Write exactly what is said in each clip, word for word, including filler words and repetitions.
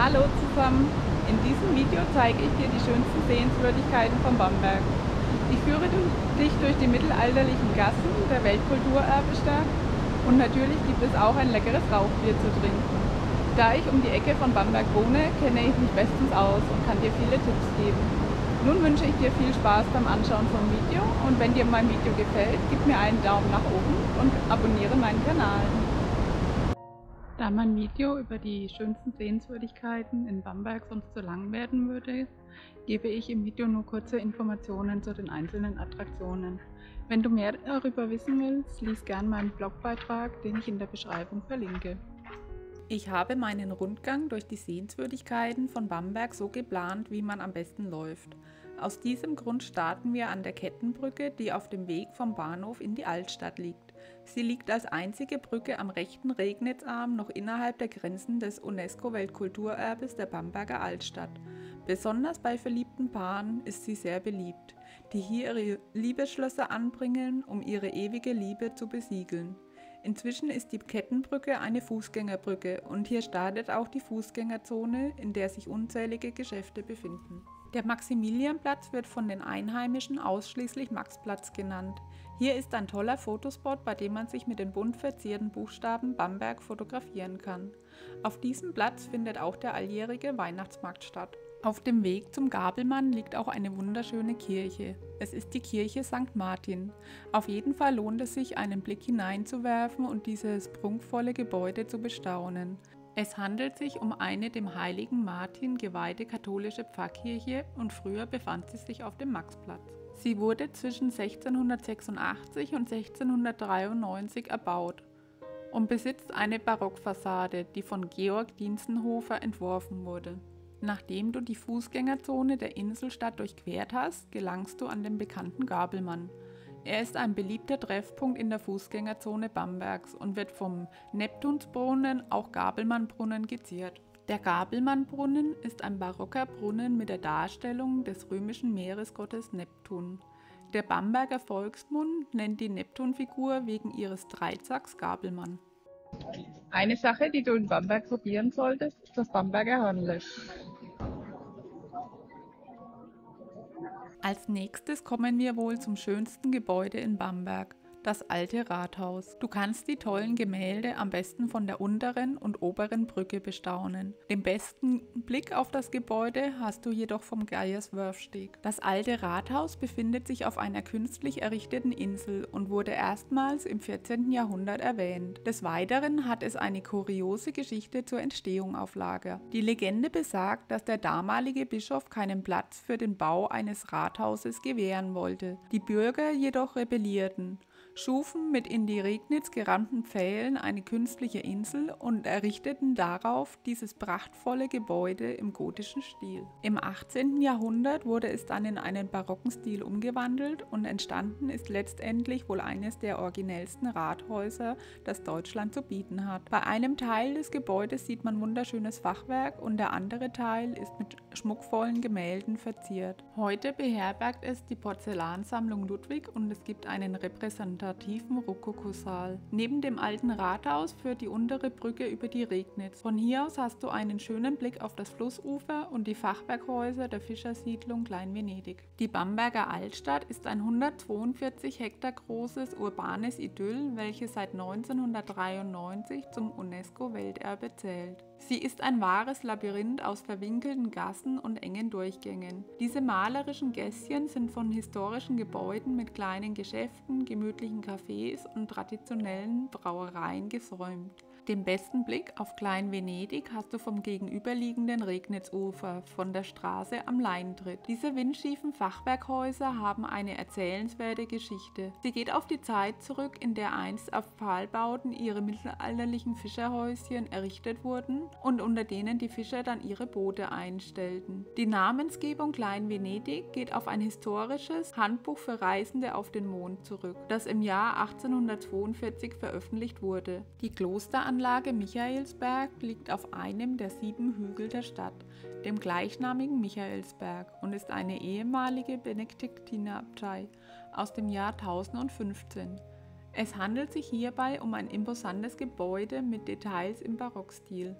Hallo zusammen! In diesem Video zeige ich dir die schönsten Sehenswürdigkeiten von Bamberg. Ich führe dich durch die mittelalterlichen Gassen der Weltkulturerbe-Stadt und natürlich gibt es auch ein leckeres Rauchbier zu trinken. Da ich um die Ecke von Bamberg wohne, kenne ich mich bestens aus und kann dir viele Tipps geben. Nun wünsche ich dir viel Spaß beim Anschauen vom Video und wenn dir mein Video gefällt, gib mir einen Daumen nach oben und abonniere meinen Kanal. Da mein Video über die schönsten Sehenswürdigkeiten in Bamberg sonst zu lang werden würde, gebe ich im Video nur kurze Informationen zu den einzelnen Attraktionen. Wenn du mehr darüber wissen willst, lies gern meinen Blogbeitrag, den ich in der Beschreibung verlinke. Ich habe meinen Rundgang durch die Sehenswürdigkeiten von Bamberg so geplant, wie man am besten läuft. Aus diesem Grund starten wir an der Kettenbrücke, die auf dem Weg vom Bahnhof in die Altstadt liegt. Sie liegt als einzige Brücke am rechten Regnitzarm noch innerhalb der Grenzen des UNESCO-Weltkulturerbes der Bamberger Altstadt. Besonders bei verliebten Paaren ist sie sehr beliebt, die hier ihre Liebesschlösser anbringen, um ihre ewige Liebe zu besiegeln. Inzwischen ist die Kettenbrücke eine Fußgängerbrücke und hier startet auch die Fußgängerzone, in der sich unzählige Geschäfte befinden. Der Maximilianplatz wird von den Einheimischen ausschließlich Maxplatz genannt. Hier ist ein toller Fotospot, bei dem man sich mit den bunt verzierten Buchstaben Bamberg fotografieren kann. Auf diesem Platz findet auch der alljährige Weihnachtsmarkt statt. Auf dem Weg zum Gabelmann liegt auch eine wunderschöne Kirche. Es ist die Kirche Sankt Martin. Auf jeden Fall lohnt es sich, einen Blick hineinzuwerfen und dieses prunkvolle Gebäude zu bestaunen. Es handelt sich um eine dem heiligen Martin geweihte katholische Pfarrkirche und früher befand sie sich auf dem Maxplatz. Sie wurde zwischen sechzehnhundertsechsundachtzig und sechzehnhundertdreiundneunzig erbaut und besitzt eine Barockfassade, die von Georg Dienstenhofer entworfen wurde. Nachdem du die Fußgängerzone der Inselstadt durchquert hast, gelangst du an den bekannten Gabelmann. Er ist ein beliebter Treffpunkt in der Fußgängerzone Bambergs und wird vom Neptunsbrunnen, auch Gabelmannbrunnen, geziert. Der Gabelmannbrunnen ist ein barocker Brunnen mit der Darstellung des römischen Meeresgottes Neptun. Der Bamberger Volksmund nennt die Neptunfigur wegen ihres Dreizacks Gabelmann. Eine Sache, die du in Bamberg probieren solltest, ist das Bamberger Hornlech. Als nächstes kommen wir wohl zum schönsten Gebäude in Bamberg, das Alte Rathaus. Du kannst die tollen Gemälde am besten von der unteren und oberen Brücke bestaunen. Den besten Blick auf das Gebäude hast du jedoch vom Geierswörfsteg. Das Alte Rathaus befindet sich auf einer künstlich errichteten Insel und wurde erstmals im vierzehnten Jahrhundert erwähnt. Des Weiteren hat es eine kuriose Geschichte zur Entstehung auf Lager. Die Legende besagt, dass der damalige Bischof keinen Platz für den Bau eines Rathauses gewähren wollte. Die Bürger jedoch rebellierten, schufen mit in die Regnitz gerammten Pfählen eine künstliche Insel und errichteten darauf dieses prachtvolle Gebäude im gotischen Stil. Im achtzehnten Jahrhundert wurde es dann in einen barocken Stil umgewandelt und entstanden ist letztendlich wohl eines der originellsten Rathäuser, das Deutschland zu bieten hat. Bei einem Teil des Gebäudes sieht man wunderschönes Fachwerk und der andere Teil ist mit schmuckvollen Gemälden verziert. Heute beherbergt es die Porzellansammlung Ludwig und es gibt einen repräsentativen Rokokosaal. Neben dem alten Rathaus führt die untere Brücke über die Regnitz. Von hier aus hast du einen schönen Blick auf das Flussufer und die Fachwerkhäuser der Fischersiedlung Klein-Venedig. Die Bamberger Altstadt ist ein hundertzweiundvierzig Hektar großes urbanes Idyll, welches seit neunzehnhundertdreiundneunzig zum UNESCO-Welterbe zählt. Sie ist ein wahres Labyrinth aus verwinkelten Gassen und engen Durchgängen. Diese malerischen Gässchen sind von historischen Gebäuden mit kleinen Geschäften, gemütlichen Cafés und traditionellen Brauereien gesäumt. Den besten Blick auf Klein-Venedig hast du vom gegenüberliegenden Regnitzufer, von der Straße am Leintritt. Diese windschiefen Fachwerkhäuser haben eine erzählenswerte Geschichte. Sie geht auf die Zeit zurück, in der einst auf Pfahlbauten ihre mittelalterlichen Fischerhäuschen errichtet wurden und unter denen die Fischer dann ihre Boote einstellten. Die Namensgebung Klein-Venedig geht auf ein historisches Handbuch für Reisende auf den Mond zurück, das im Jahr achtzehnhundertzweiundvierzig veröffentlicht wurde. Die Klosteranlage Michaelsberg liegt auf einem der sieben Hügel der Stadt, dem gleichnamigen Michaelsberg, und ist eine ehemalige Benediktinerabtei aus dem Jahr tausendfünfzehn. Es handelt sich hierbei um ein imposantes Gebäude mit Details im Barockstil.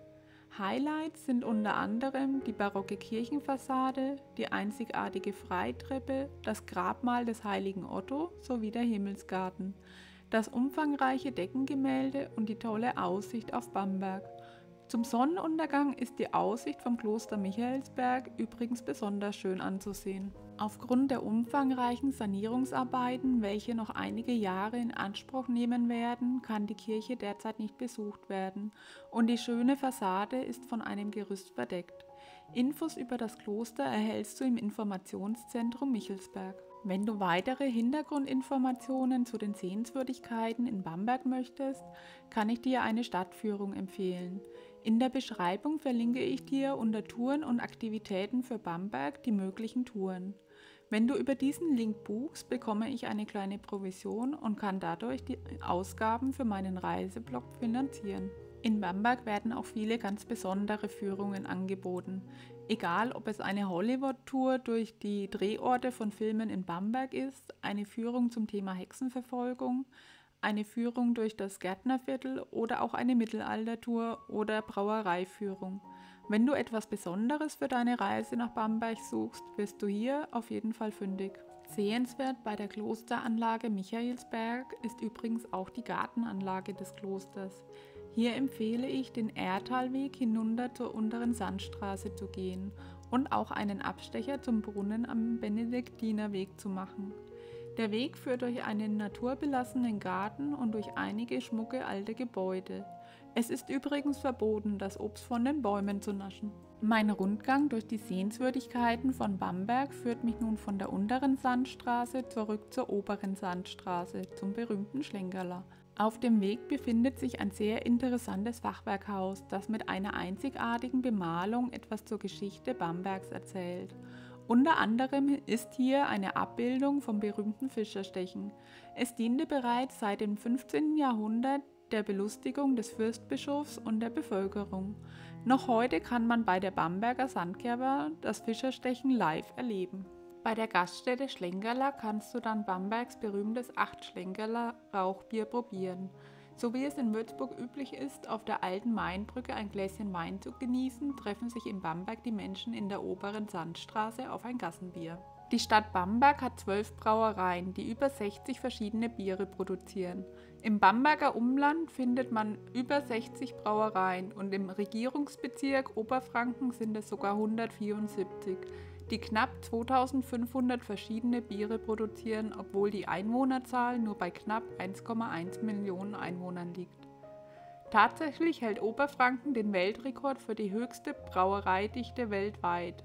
Highlights sind unter anderem die barocke Kirchenfassade, die einzigartige Freitreppe, das Grabmal des heiligen Otto sowie der Himmelsgarten, das umfangreiche Deckengemälde und die tolle Aussicht auf Bamberg. Zum Sonnenuntergang ist die Aussicht vom Kloster Michaelsberg übrigens besonders schön anzusehen. Aufgrund der umfangreichen Sanierungsarbeiten, welche noch einige Jahre in Anspruch nehmen werden, kann die Kirche derzeit nicht besucht werden und die schöne Fassade ist von einem Gerüst verdeckt. Infos über das Kloster erhältst du im Informationszentrum Michelsberg. Wenn du weitere Hintergrundinformationen zu den Sehenswürdigkeiten in Bamberg möchtest, kann ich dir eine Stadtführung empfehlen. In der Beschreibung verlinke ich dir unter Touren und Aktivitäten für Bamberg die möglichen Touren. Wenn du über diesen Link buchst, bekomme ich eine kleine Provision und kann dadurch die Ausgaben für meinen Reiseblog finanzieren. In Bamberg werden auch viele ganz besondere Führungen angeboten. Egal, ob es eine Hollywood-Tour durch die Drehorte von Filmen in Bamberg ist, eine Führung zum Thema Hexenverfolgung, eine Führung durch das Gärtnerviertel oder auch eine Mittelaltertour oder Brauereiführung. Wenn du etwas Besonderes für deine Reise nach Bamberg suchst, wirst du hier auf jeden Fall fündig. Sehenswert bei der Klosteranlage Michaelsberg ist übrigens auch die Gartenanlage des Klosters. Hier empfehle ich, den Ertalweg hinunter zur unteren Sandstraße zu gehen und auch einen Abstecher zum Brunnen am Benediktinerweg zu machen. Der Weg führt durch einen naturbelassenen Garten und durch einige schmucke alte Gebäude. Es ist übrigens verboten, das Obst von den Bäumen zu naschen. Mein Rundgang durch die Sehenswürdigkeiten von Bamberg führt mich nun von der unteren Sandstraße zurück zur oberen Sandstraße, zum berühmten Schlenkerler. Auf dem Weg befindet sich ein sehr interessantes Fachwerkhaus, das mit einer einzigartigen Bemalung etwas zur Geschichte Bambergs erzählt. Unter anderem ist hier eine Abbildung vom berühmten Fischerstechen. Es diente bereits seit dem fünfzehnten Jahrhundert der Belustigung des Fürstbischofs und der Bevölkerung. Noch heute kann man bei der Bamberger Sandkerber das Fischerstechen live erleben. Bei der Gaststätte Schlenkerler kannst du dann Bambergs berühmtes Acht-Schlenkerler Rauchbier probieren. So wie es in Würzburg üblich ist, auf der alten Mainbrücke ein Gläschen Wein zu genießen, treffen sich in Bamberg die Menschen in der oberen Sandstraße auf ein Gassenbier. Die Stadt Bamberg hat zwölf Brauereien, die über sechzig verschiedene Biere produzieren. Im Bamberger Umland findet man über sechzig Brauereien und im Regierungsbezirk Oberfranken sind es sogar hundertvierundsiebzig, die knapp zweitausendfünfhundert verschiedene Biere produzieren, obwohl die Einwohnerzahl nur bei knapp eins Komma eins Millionen Einwohnern liegt. Tatsächlich hält Oberfranken den Weltrekord für die höchste Brauereidichte weltweit.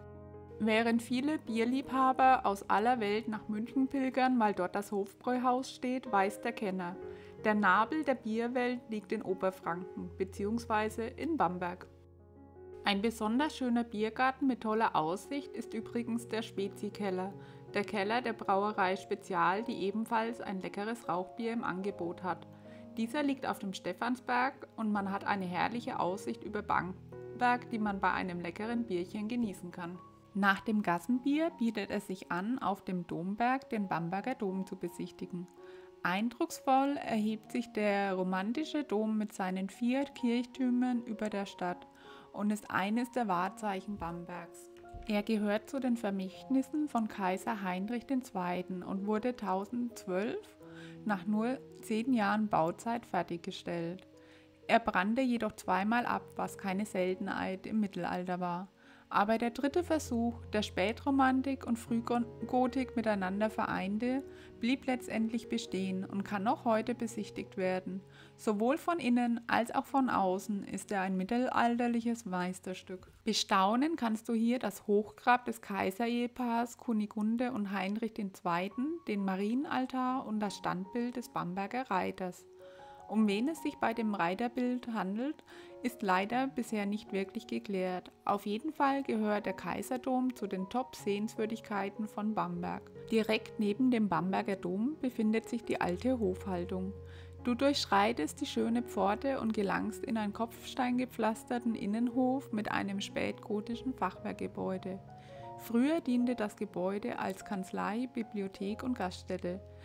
Während viele Bierliebhaber aus aller Welt nach München pilgern, weil dort das Hofbräuhaus steht, weiß der Kenner: Der Nabel der Bierwelt liegt in Oberfranken bzw. in Bamberg. Ein besonders schöner Biergarten mit toller Aussicht ist übrigens der Spezi-Keller, der Keller der Brauerei Spezial, die ebenfalls ein leckeres Rauchbier im Angebot hat. Dieser liegt auf dem Stephansberg und man hat eine herrliche Aussicht über Bamberg, die man bei einem leckeren Bierchen genießen kann. Nach dem Gassenbier bietet es sich an, auf dem Domberg den Bamberger Dom zu besichtigen. Eindrucksvoll erhebt sich der romantische Dom mit seinen vier Kirchtürmen über der Stadt und ist eines der Wahrzeichen Bambergs. Er gehört zu den Vermächtnissen von Kaiser Heinrich der Zweite. und wurde tausendzwölf nach nur zehn Jahren Bauzeit fertiggestellt. Er brannte jedoch zweimal ab, was keine Seltenheit im Mittelalter war. Aber der dritte Versuch, der Spätromantik und Frühgotik miteinander vereinte, blieb letztendlich bestehen und kann noch heute besichtigt werden. Sowohl von innen als auch von außen ist er ein mittelalterliches Meisterstück. Bestaunen kannst du hier das Hochgrab des Kaiserehepaars Kunigunde und Heinrich der Zweite., den Marienaltar und das Standbild des Bamberger Reiters. Um wen es sich bei dem Reiterbild handelt, ist leider bisher nicht wirklich geklärt. Auf jeden Fall gehört der Kaiserdom zu den Top-Sehenswürdigkeiten von Bamberg. Direkt neben dem Bamberger Dom befindet sich die alte Hofhaltung. Du durchschreitest die schöne Pforte und gelangst in einen kopfsteingepflasterten Innenhof mit einem spätgotischen Fachwerkgebäude. Früher diente das Gebäude als Kanzlei, Bibliothek und Gaststätte.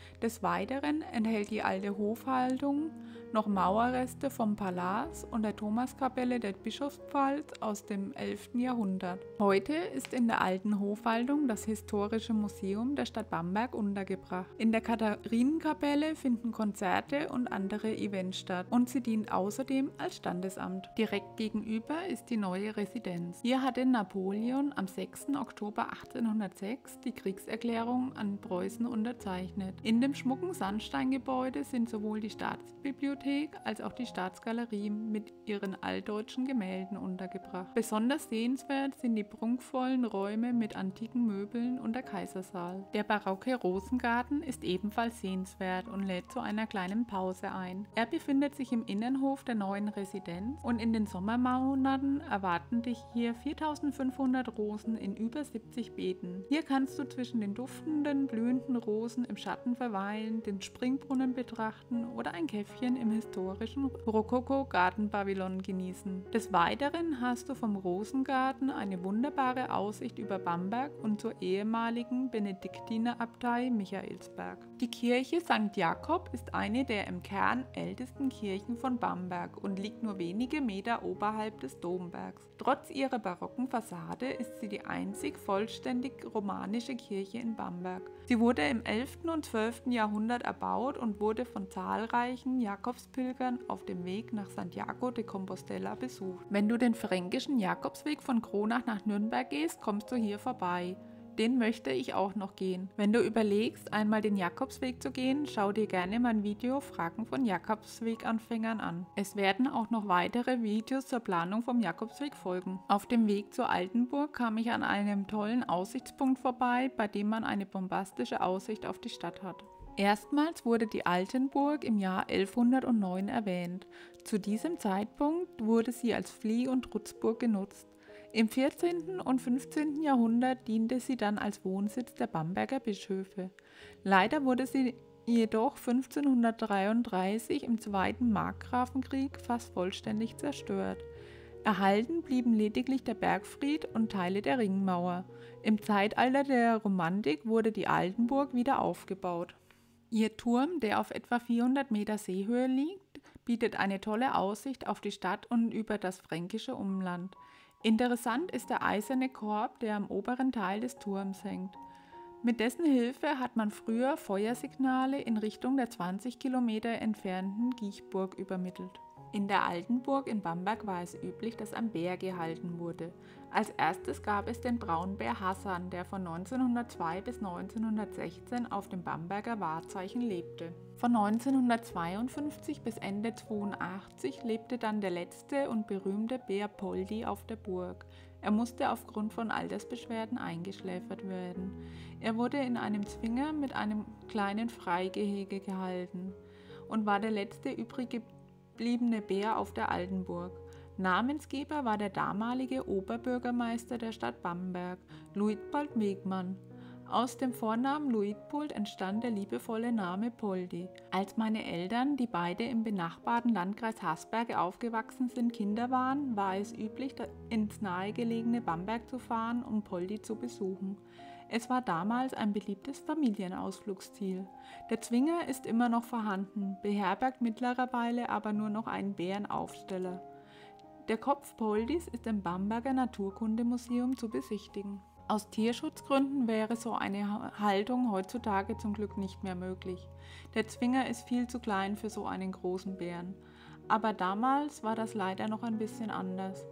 Des Weiteren enthält die alte Hofhaltung noch Mauerreste vom Palas und der Thomaskapelle der Bischofspfalz aus dem elften Jahrhundert. Heute ist in der alten Hofhaltung das Historische Museum der Stadt Bamberg untergebracht. In der Katharinenkapelle finden Konzerte und andere Events statt und sie dient außerdem als Standesamt. Direkt gegenüber ist die neue Residenz. Hier hatte Napoleon am sechsten Oktober achtzehnhundertsechs die Kriegserklärung an Preußen unterzeichnet. In dem schmucken Sandsteingebäude sind sowohl die Staatsbibliothek als auch die Staatsgalerie mit ihren altdeutschen Gemälden untergebracht. Besonders sehenswert sind die prunkvollen Räume mit antiken Möbeln und der Kaisersaal. Der barocke Rosengarten ist ebenfalls sehenswert und lädt zu einer kleinen Pause ein. Er befindet sich im Innenhof der neuen Residenz und in den Sommermonaten erwarten dich hier viertausendfünfhundert Rosen in über siebzig Beeten. Hier kannst du zwischen den duftenden, blühenden Rosen im Schatten verweilen, den Springbrunnen betrachten oder ein Käffchen im historischen Rokoko-Gartenpavillon genießen. Des Weiteren hast du vom Rosengarten eine wunderbare Aussicht über Bamberg und zur ehemaligen Benediktinerabtei Michaelsberg. Die Kirche Sankt Jakob ist eine der im Kern ältesten Kirchen von Bamberg und liegt nur wenige Meter oberhalb des Dombergs. Trotz ihrer barocken Fassade ist sie die einzig vollständig romanische Kirche in Bamberg. Sie wurde im elften und zwölften Jahrhundert erbaut und wurde von zahlreichen Jakobspilgern auf dem Weg nach Santiago de Compostela besucht. Wenn du den fränkischen Jakobsweg von Kronach nach Nürnberg gehst, kommst du hier vorbei. Den möchte ich auch noch gehen. Wenn du überlegst, einmal den Jakobsweg zu gehen, schau dir gerne mein Video Fragen von Jakobsweganfängern an. Es werden auch noch weitere Videos zur Planung vom Jakobsweg folgen. Auf dem Weg zur Altenburg kam ich an einem tollen Aussichtspunkt vorbei, bei dem man eine bombastische Aussicht auf die Stadt hat. Erstmals wurde die Altenburg im Jahr elfhundertneun erwähnt. Zu diesem Zeitpunkt wurde sie als Flieh- und Trutzburg genutzt. Im vierzehnten und fünfzehnten Jahrhundert diente sie dann als Wohnsitz der Bamberger Bischöfe. Leider wurde sie jedoch fünfzehnhundertdreiunddreißig im Zweiten Markgrafenkrieg fast vollständig zerstört. Erhalten blieben lediglich der Bergfried und Teile der Ringmauer. Im Zeitalter der Romantik wurde die Altenburg wieder aufgebaut. Ihr Turm, der auf etwa vierhundert Meter Seehöhe liegt, bietet eine tolle Aussicht auf die Stadt und über das fränkische Umland. Interessant ist der eiserne Korb, der am oberen Teil des Turms hängt. Mit dessen Hilfe hat man früher Feuersignale in Richtung der zwanzig Kilometer entfernten Giechburg übermittelt. In der Altenburg in Bamberg war es üblich, dass ein Bär gehalten wurde. Als erstes gab es den Braunbär Hassan, der von neunzehnhundertzwei bis neunzehnhundertsechzehn auf dem Bamberger Wahrzeichen lebte. Von neunzehnhundertzweiundfünfzig bis Ende zweiundachtzig lebte dann der letzte und berühmte Bär Poldi auf der Burg. Er musste aufgrund von Altersbeschwerden eingeschläfert werden. Er wurde in einem Zwinger mit einem kleinen Freigehege gehalten und war der letzte übrige gebliebene Bär auf der Altenburg. Namensgeber war der damalige Oberbürgermeister der Stadt Bamberg, Luitpold Wegmann. Aus dem Vornamen Luitpold entstand der liebevolle Name Poldi. Als meine Eltern, die beide im benachbarten Landkreis Haßberge aufgewachsen sind, Kinder waren, war es üblich, ins nahegelegene Bamberg zu fahren, um Poldi zu besuchen. Es war damals ein beliebtes Familienausflugsziel. Der Zwinger ist immer noch vorhanden, beherbergt mittlerweile aber nur noch einen Bärenaufsteller. Der Kopf Poldis ist im Bamberger Naturkundemuseum zu besichtigen. Aus Tierschutzgründen wäre so eine Haltung heutzutage zum Glück nicht mehr möglich. Der Zwinger ist viel zu klein für so einen großen Bären. Aber damals war das leider noch ein bisschen anders.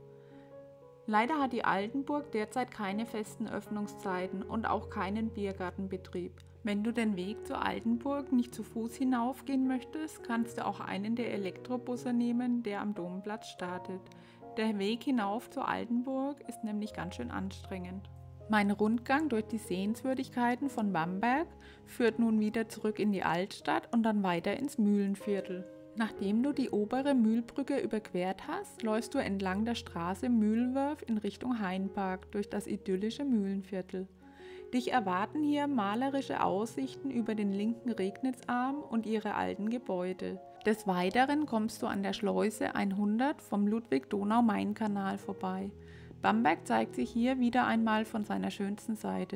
Leider hat die Altenburg derzeit keine festen Öffnungszeiten und auch keinen Biergartenbetrieb. Wenn du den Weg zur Altenburg nicht zu Fuß hinaufgehen möchtest, kannst du auch einen der Elektrobusse nehmen, der am Domplatz startet. Der Weg hinauf zur Altenburg ist nämlich ganz schön anstrengend. Mein Rundgang durch die Sehenswürdigkeiten von Bamberg führt nun wieder zurück in die Altstadt und dann weiter ins Mühlenviertel. Nachdem du die obere Mühlbrücke überquert hast, läufst du entlang der Straße Mühlwurf in Richtung Hainpark durch das idyllische Mühlenviertel. Dich erwarten hier malerische Aussichten über den linken Regnitzarm und ihre alten Gebäude. Des Weiteren kommst du an der Schleuse hundert vom Ludwig-Donau-Main-Kanal vorbei. Bamberg zeigt sich hier wieder einmal von seiner schönsten Seite.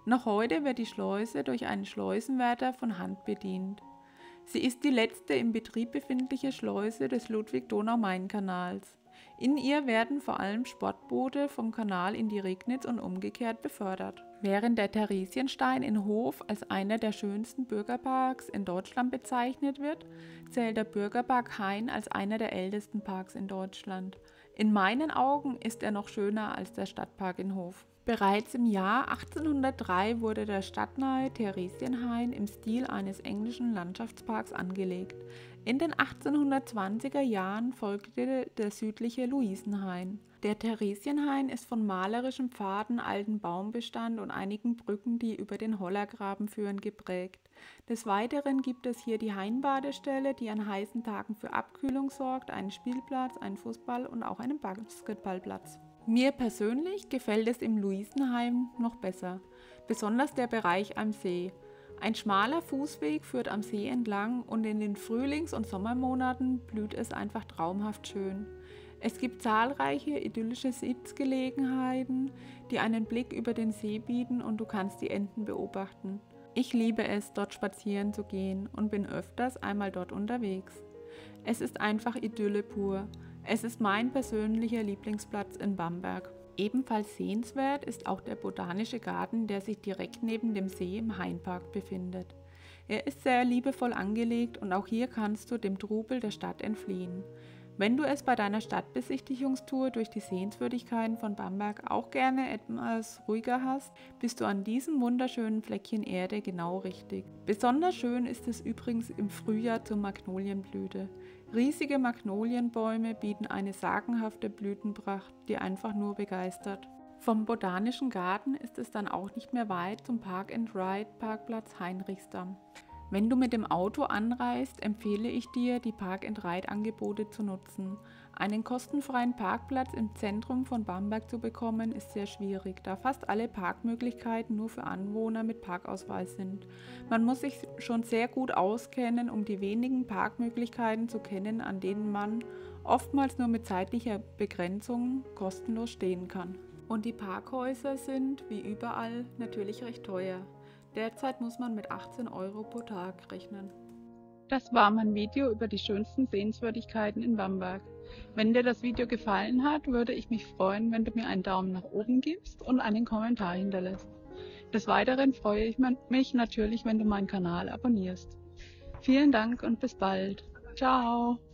Noch heute wird die Schleuse durch einen Schleusenwärter von Hand bedient. Sie ist die letzte im Betrieb befindliche Schleuse des Ludwig-Donau-Main-Kanals. In ihr werden vor allem Sportboote vom Kanal in die Regnitz und umgekehrt befördert. Während der Theresienstein in Hof als einer der schönsten Bürgerparks in Deutschland bezeichnet wird, zählt der Bürgerpark Hain als einer der ältesten Parks in Deutschland. In meinen Augen ist er noch schöner als der Stadtpark in Hof. Bereits im Jahr achtzehnhundertdrei wurde der stadtnahe Theresienhain im Stil eines englischen Landschaftsparks angelegt. In den achtzehnhundertzwanziger Jahren folgte der südliche Luisenhain. Der Theresienhain ist von malerischem Pfaden, alten Baumbestand und einigen Brücken, die über den Hollergraben führen, geprägt. Des Weiteren gibt es hier die Hainbadestelle, die an heißen Tagen für Abkühlung sorgt, einen Spielplatz, einen Fußball- und auch einen Basketballplatz. Mir persönlich gefällt es im Luisenhain noch besser, besonders der Bereich am See. Ein schmaler Fußweg führt am See entlang und in den Frühlings- und Sommermonaten blüht es einfach traumhaft schön. Es gibt zahlreiche idyllische Sitzgelegenheiten, die einen Blick über den See bieten und du kannst die Enten beobachten. Ich liebe es, dort spazieren zu gehen und bin öfters einmal dort unterwegs. Es ist einfach Idylle pur. Es ist mein persönlicher Lieblingsplatz in Bamberg. Ebenfalls sehenswert ist auch der Botanische Garten, der sich direkt neben dem See im Hainpark befindet. Er ist sehr liebevoll angelegt und auch hier kannst du dem Trubel der Stadt entfliehen. Wenn du es bei deiner Stadtbesichtigungstour durch die Sehenswürdigkeiten von Bamberg auch gerne etwas ruhiger hast, bist du an diesem wunderschönen Fleckchen Erde genau richtig. Besonders schön ist es übrigens im Frühjahr zur Magnolienblüte. Riesige Magnolienbäume bieten eine sagenhafte Blütenpracht, die einfach nur begeistert. Vom Botanischen Garten ist es dann auch nicht mehr weit zum Park-and-Ride-Parkplatz Heinrichsdamm. Wenn du mit dem Auto anreist, empfehle ich dir, die Park-and-Ride-Angebote zu nutzen. Einen kostenfreien Parkplatz im Zentrum von Bamberg zu bekommen, ist sehr schwierig, da fast alle Parkmöglichkeiten nur für Anwohner mit Parkausweis sind. Man muss sich schon sehr gut auskennen, um die wenigen Parkmöglichkeiten zu kennen, an denen man oftmals nur mit zeitlicher Begrenzung kostenlos stehen kann. Und die Parkhäuser sind, wie überall, natürlich recht teuer. Derzeit muss man mit achtzehn Euro pro Tag rechnen. Das war mein Video über die schönsten Sehenswürdigkeiten in Bamberg. Wenn dir das Video gefallen hat, würde ich mich freuen, wenn du mir einen Daumen nach oben gibst und einen Kommentar hinterlässt. Des Weiteren freue ich mich natürlich, wenn du meinen Kanal abonnierst. Vielen Dank und bis bald. Ciao!